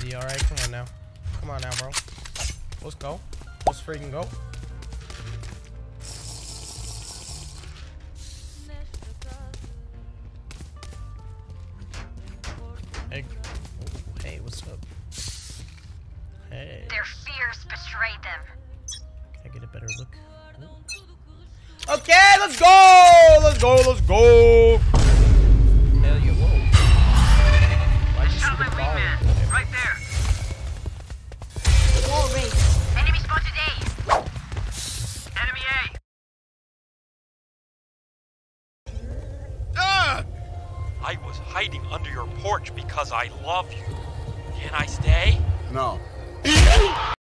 easy, alright? Come on now. Come on now, bro. Let's go. Let's freaking go. Hey. Oh, hey, what's up? Hey. Their fears betrayed them. Can I get a better look? Ooh. Okay, let's go! Let's go, let's go! Hell yeah, whoa. Why'd you shoot the ball? Right there. Wall raised. Enemy spotted A. Enemy A. Ah! I was hiding under your porch because I love you. Can I stay? No.